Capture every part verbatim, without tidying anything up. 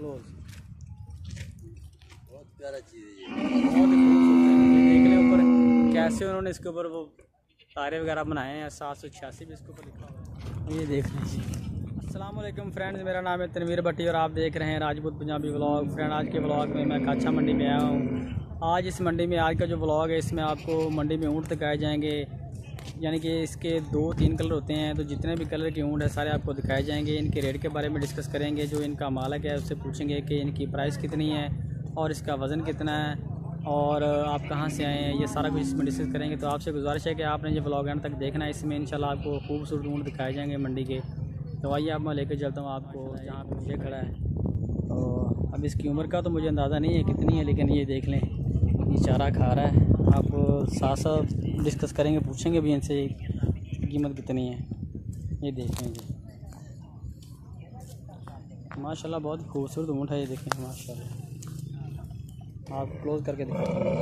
Close. बहुत प्यारा चीज़ है ये, बहुत ही खूबसूरत है। ये देख लें ऊपर कैसे उन्होंने इसके ऊपर वो तारे वगैरह बनाए हैं। सात सौ छियासी भी इसके ऊपर लिखा हुआ है। ये देख लीजिए। अस्सलाम वालेकुम फ्रेंड्स, मेरा नाम है तनवीर भट्टी और आप देख रहे हैं राजपूत पंजाबी व्लॉग। फ्रेंड आज के व्लॉग में मैं काछा मंडी में आया हूँ। आज इस मंडी में आज का जो व्लॉग है इसमें आपको मंडी में ऊँट दिखाए जाएंगे, यानी कि इसके दो तीन कलर होते हैं। तो जितने भी कलर के ऊँट है सारे आपको दिखाए जाएंगे। इनके रेट के बारे में डिस्कस करेंगे। जो इनका मालिक है उससे पूछेंगे कि इनकी प्राइस कितनी है और इसका वज़न कितना है और आप कहाँ से आए हैं, ये सारा कुछ इसमें डिस्कस करेंगे। तो आपसे गुजारिश है कि आपने ये व्लॉग एंड तक देखना है। इसमें इंशाल्लाह आपको खूबसूरत ऊँट दिखाए जाएंगे मंडी के। तो आइए अब मैं लेकर चलता हूँ आपको जहाँ पे मुझे खड़ा है। तो अब इसकी उम्र का तो मुझे अंदाज़ा नहीं है कितनी है, लेकिन ये देख लें ये चारा खा रहा है। आप साथ साथ डिस्कस करेंगे, पूछेंगे भी इनसे कीमत कितनी है। ये देखें जी, माशाल्लाह बहुत ही खूबसूरत ऊँट है। ये देखें माशाल्लाह, आप क्लोज करके दिखाते हैं।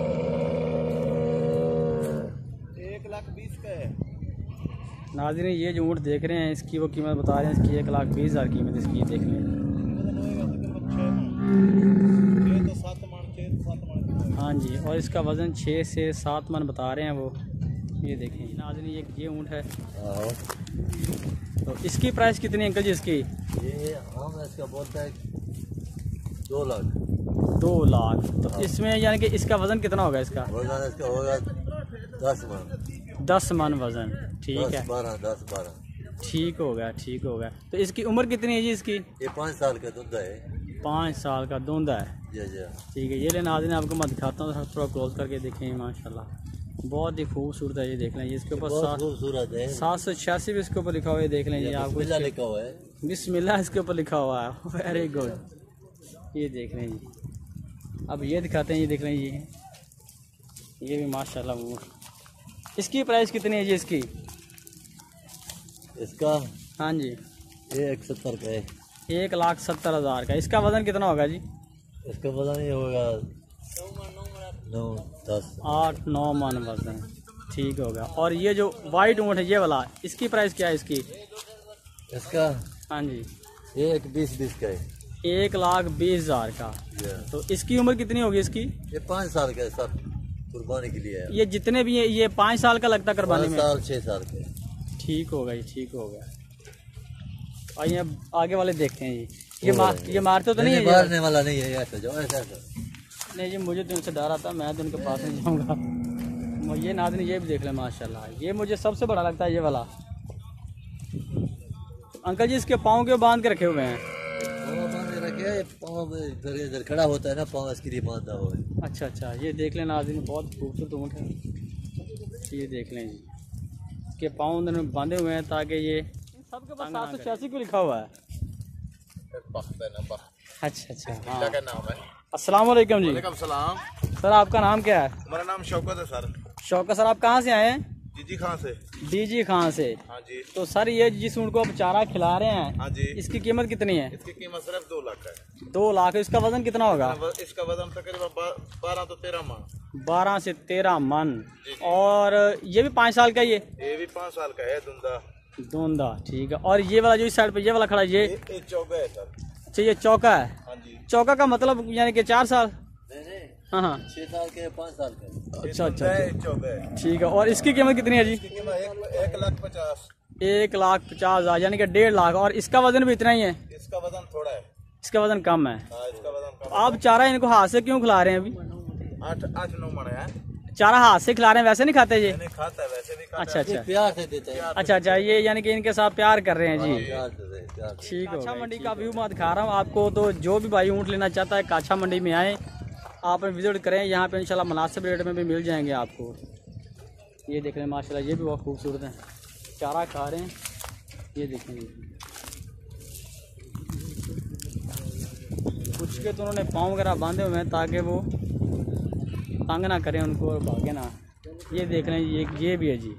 एक लाख बीस का है नाज़रीन, ये जो ऊँट देख रहे हैं इसकी वो कीमत बता रहे हैं, इसकी एक लाख बीस हज़ार कीमत इसकी। देख लें हाँ जी, और इसका वज़न छः से सात मन बता रहे हैं वो। ये देखें नाज़रीन, ये ये ऊँट है। तो इसकी प्राइस कितनी है अंकल जी इसकी? ये हम इसका बोलता है दो लाख दो लाख। तो इसमें यानी कि इसका वज़न कितना होगा? इसका वजन इसका होगा दस मन दस मन वज़न। ठीक है, बारह दस बारह ठीक हो गया, ठीक हो गया। तो इसकी उम्र कितनी है जी इसकी? ये पाँच साल का दूध है। पाँच साल का दूंदा है। जी जी ठीक है, ये ले नाज़रीन आपको मैं दिखाता हूँ, थोड़ा क्लोज करके देखें। माशाल्लाह बहुत ही खूबसूरत है। ये देख लें, इसके ऊपर सात खूबसूरत है। सात सौ छियासी भी इसके ऊपर लिखा हुआ है। देख लें ये आपको लिखा हुआ है, बिस्मिल्लाह इसके ऊपर लिखा हुआ है। Very good. ये देख लें जी, अब ये दिखाते हैं। ये देख लें ये ये भी माशाल्लाह ऊँट। इसकी प्राइस कितनी है जी इसकी? इसका हाँ जी, ये एक सत्तर का है। एक लाख सत्तर हज़ार का। इसका वज़न कितना होगा जी? इसका वजन ये होगा नौ दस आठ नौ मन वज़न। ठीक होगा। और ये जो वाइट ऊँट है ये वाला, इसकी प्राइस क्या है इसकी? इसका हाँ जी, ये एक बीस बीस का है। एक लाख बीस हज़ार का। तो इसकी उम्र कितनी होगी इसकी? ये पाँच साल का है सर, कुर्बानी के लिए है। ये जितने भी है ये पाँच साल का लगता कुर्बानी में? साल छः साल के। ठीक हो गया, ठीक हो गया। आइए अब आगे वाले देखते हैं जी। ये मार ये मारते तो नहीं है? मारने वाला नहीं है। ऐसा जाओ ऐसा ऐसा नहीं जी, मुझे तो इनसे डर आता, मैं तो इनके पास नहीं जाऊँगा। ये नाज़रीन ये भी देख लें माशाल्लाह, ये मुझे सबसे बड़ा लगता है ये वाला। अंकल जी इसके पाँव के बांध के रखे हुए हैं? पाँव इधर इधर खड़ा होता है ना, पाँव इसके लिए बांधा हुआ है। अच्छा अच्छा, ये देख लें नाज़रीन, बहुत खूबसूरत ऊँट है। ये देख लें जी, इसके पाँव उन्होंने बांधे हुए हैं ताकि ये सबके पास सात सौ छियासी को लिखा हुआ है। अच्छा अच्छा, हाँ। क्या नाम है? अस्सलाम वालेकुम जी। वालेकुम सलाम। सर आपका नाम क्या है? मेरा नाम शौकत है सर। शौकत सर, आप कहाँ से आए हैं? जीजी खां से। डीजी खां से। हाँ जी। तो सर ये जिस ऊँट को आप चारा खिला रहे हैं, हाँ जी, इसकी कीमत कितनी है? इसकी कीमत सिर्फ दो लाख है। दो लाख। इसका वजन कितना होगा? इसका वजन तकरीबन बारह तो तेरह मन। बारह से तेरह मन। और ये भी पाँच साल का? ये ये भी पाँच साल का है, धुंधा धुंधा। ठीक है। और ये वाला जो इस साइड पे ये वाला खड़ा है ये? ये चौका है सर। अच्छा, ये चौका है। हाँ जी। चौका का मतलब यानी कि चार साल? नहीं नहीं, हाँ हाँ, छः साल के पाँच साल के। अच्छा अच्छा, चौका है। ठीक है। और इसकी कीमत कितनी है जी? इसकी कीमत एक, एक लाख पचास। एक लाख पचास हज़ार यानी कि डेढ़ लाख। और इसका वजन भी इतना ही है? इसका वजन थोड़ा है। इसका वजन कम है। हाँ, इसका वजन कम। तो आप चारा इनको हाथ से क्यों खिला रहे हैं अभी? आठ आठ नौ मन है। चारा हाथ से खिला रहे हैं, वैसे नहीं खाते ये? नहीं खाता है, वैसे भी खाता अच्छा है। अच्छा प्यार से देते हैं। अच्छा अच्छा, ये यानी कि इनके साथ प्यार कर रहे हैं जी। प्यार से दे, प्यार से। ठीक है। काछा मंडी का व्यू मैं दिखा रहा हूँ आपको। तो जो भी भाई ऊँट लेना चाहता है काछा मंडी में आए, आप विजिट करें। यहाँ पे इंशाल्लाह मुनासिब रेट में भी मिल जाएंगे आपको। ये देख रहे हैं माशाल्लाह, ये भी बहुत खूबसूरत है, चारा खा रहे हैं। ये देखेंगे कुछ के तो उन्होंने पाँव वगैरह बांधे हुए हैं ताकि वो तंग ना करें उनको और भागे ना। ये देख रहे हैं ये ये भी है जी।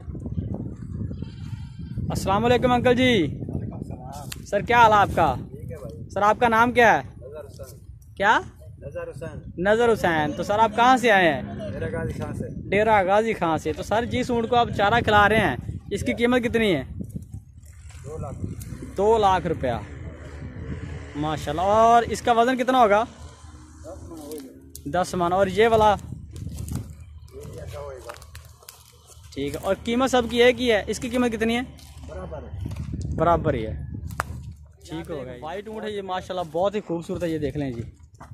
अस्सलाम वालेकुम अंकल जी। सर क्या हाल है आपका? सर आपका नाम क्या है? क्या? नजर हुसैन। नज़र हुसैन। तो सर आप कहाँ से आए हैं? डेरा गाजी खां से। डेरा गाजी खां से। तो सर जिस ऊँट को आप चारा खिला रहे हैं इसकी कीमत कितनी है? दो लाख। दो लाख रुपया। माशाल्लाह। और इसका वज़न कितना होगा? दस मन। और ये वाला? ठीक है। और कीमत सबकी एक ही है? इसकी कीमत कितनी है? बराबर है। बराबर ही है। ठीक हो गया। वाइट ऊँट है ये माशाल्लाह, बहुत ही खूबसूरत है, ये देख लें जी।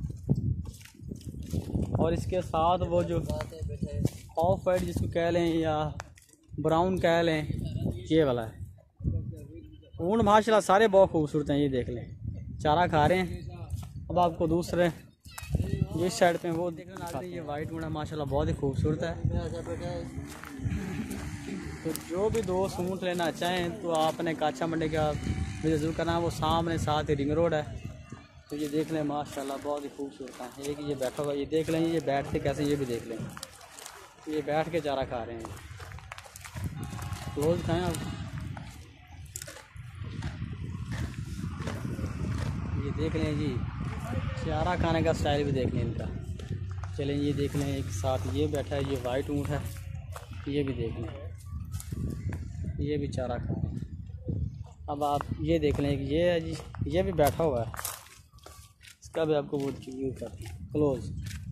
और इसके साथ वो जो ऑफ वाइट जिसको कह लें या ब्राउन कह लें, ये वाला है ऊँट माशाल्लाह, सारे बहुत खूबसूरत हैं, ये देख लें। चारा खा रहे हैं। अब आपको दूसरे जिस साइड पे वो देखने लग रही है, ये वाइट ऊँट है माशाल्लाह, बहुत ही खूबसूरत है। तो जो भी दोस्त ऊँट लेना चाहें तो आपने काचा मंडी का विजिट ज़रूर करना है, वो सामने साथ ही रिंग रोड है। तो ये देख लें माशाल्लाह, बहुत ही खूबसूरत है। एक ये बैठा हुआ, ये देख लें, ये बैठते कैसे, ये भी देख लें। ये बैठ के चारा खा रहे हैं। क्लोज खाएँ आप, ये देख लें जी। चारा खाने का स्टाइल भी देख लें इनका। चलें ये देख लें, एक साथ ये बैठा है, ये वाइट ऊँट है, ये भी देख लें, ये भी चारा खा रहे हैं। अब आप ये देख लें, ये है जी, ये भी बैठा हुआ है, इसका भी आपको वो व्यू करते हैं क्लोज।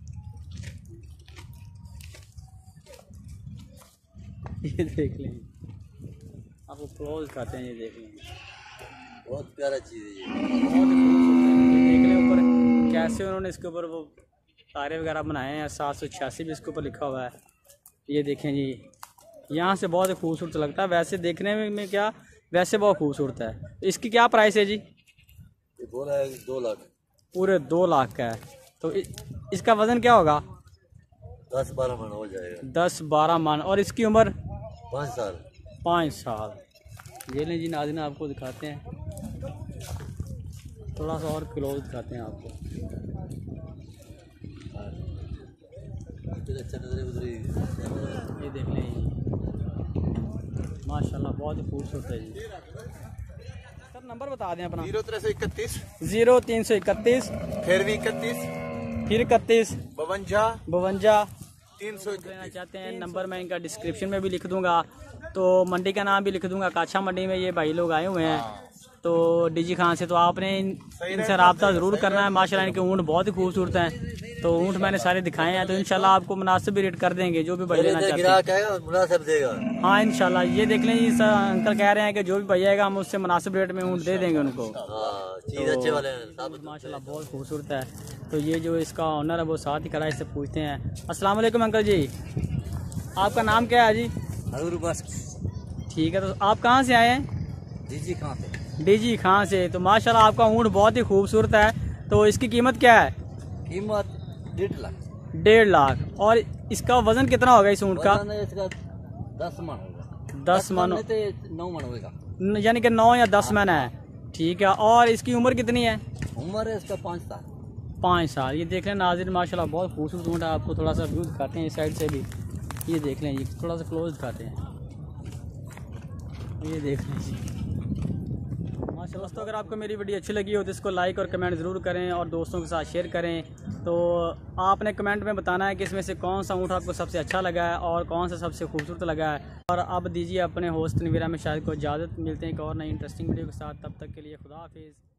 ये देख लें, आपको क्लोज खाते हैं, ये देख लें, बहुत प्यारा चीज़ है ये। बहुत ही खूबसूरत है। ये देख लें ऊपर कैसे उन्होंने इसके ऊपर वो तारे वगैरह बनाए हैं, सात सौ छियासी भी इसके ऊपर लिखा हुआ है। ये देखें जी, यहाँ से बहुत ही खूबसूरत लगता है। वैसे देखने में, में क्या वैसे बहुत खूबसूरत है। इसकी क्या प्राइस है जी? ये बोला है दो लाख। पूरे दो लाख का है। तो इ, इसका वज़न क्या होगा? दस बारह मन हो जाएगा। दस बारह मन। और इसकी उम्र? पाँच साल। पाँच साल। ये लें जी नाज़रीन, आपको दिखाते हैं, थोड़ा सा और क्लोज दिखाते हैं आपको। ये देख लें जी, माशाल्लाह बहुत ही खूबसूरत है जी। सर नंबर बता दें अपना। जीरो तीन सौ इकतीस ज़ीरो तीन सौ इकतीस फिर भी इकतीस फिर इकतीस बवंजा बवंजा। तीन सौ लेना चाहते हैं नंबर मैं इनका डिस्क्रिप्शन में भी लिख दूंगा, तो मंडी का नाम भी लिख दूंगा। काछा मंडी में ये भाई लोग आए हुए हैं, तो डीजी खान से। तो आपने इन, इनसे रब्ता ज़रूर करना है। माशाल्लाह इनके ऊँट बहुत ही खूबसूरत हैं। तो ऊँट मैंने सारे दिखाए हैं, तो इंशाल्लाह आपको मुनासिब रेट कर देंगे जो भी भाई लेना चाहते हैं। मुनासिब देगा। हाँ इंशाल्लाह। ये देख लें, इस अंकल कह रहे हैं कि जो भी भाई आएगा हम उससे मुनासिब रेट में ऊँट दे देंगे उनको। हाँ, चीज़ अच्छे वाले हैं माशाल्लाह बहुत खूबसूरत है। तो ये जो इसका ऑनर है वो साथ ही खड़ा है, इससे पूछते हैं। अस्सलाम वालेकुम अंकल जी, आपका नाम क्या है जी? हजूर बस। ठीक है। तो आप कहाँ से आए हैं? डीजी खां से। डीजी खां से। तो माशाल्लाह आपका ऊँट बहुत ही खूबसूरत है। तो इसकी कीमत क्या है? कीमत डेढ़ लाख। डेढ़ लाख। और इसका वजन कितना होगा इस ऊँट का? इसका दस मन होगा। दस मन। नौ मन होगा, यानी कि नौ या दस मन है। ठीक है। और इसकी उम्र कितनी है? उम्र है इसका पाँच साल। पाँच साल। ये देख लें नाज़रीन, माशाल्लाह बहुत खूबसूरत ऊँट है। आपको थोड़ा सा व्यू दिखाते हैं इस साइड से भी। ये देख लें, ये थोड़ा सा क्लोज दिखाते हैं। ये देख लें जी माशाल्लाह। दोस्तों अगर आपको मेरी वीडियो अच्छी लगी हो तो इसको लाइक और कमेंट ज़रूर करें और दोस्तों के साथ शेयर करें। तो आपने कमेंट में बताना है कि इसमें से कौन सा ऊँट आपको सबसे अच्छा लगा है और कौन सा सबसे खूबसूरत लगा है। और अब दीजिए अपने होस्ट तनवीर अहमद शाहिद को इजाज़त। मिलते हैं एक और नई इंटरेस्टिंग वीडियो के साथ। तब तक के लिए खुदा हाफिज़।